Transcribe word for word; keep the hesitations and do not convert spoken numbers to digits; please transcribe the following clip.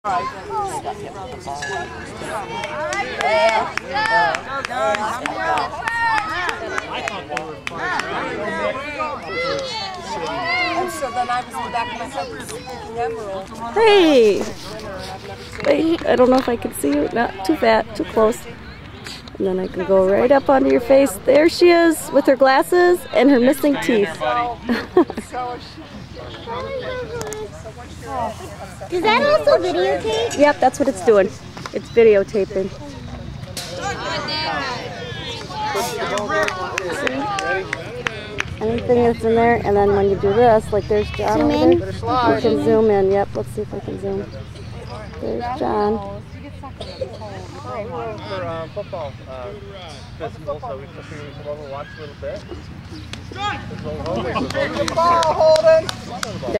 Hey, wait, I don't know if I can see you. Not too fat, too close. And then I can go right up onto your face. There she is with her glasses and her missing teeth. Does that also videotape? Yep, that's what it's doing. It's videotaping. See? Anything that's in there, and then when you do this, like there's John zoom over in. there. You can zoom in. Yep, let's see if I can zoom. There's John. For um, football uh, festival, so we just figured we'd come over and watch a little bit. Good ball, Holden!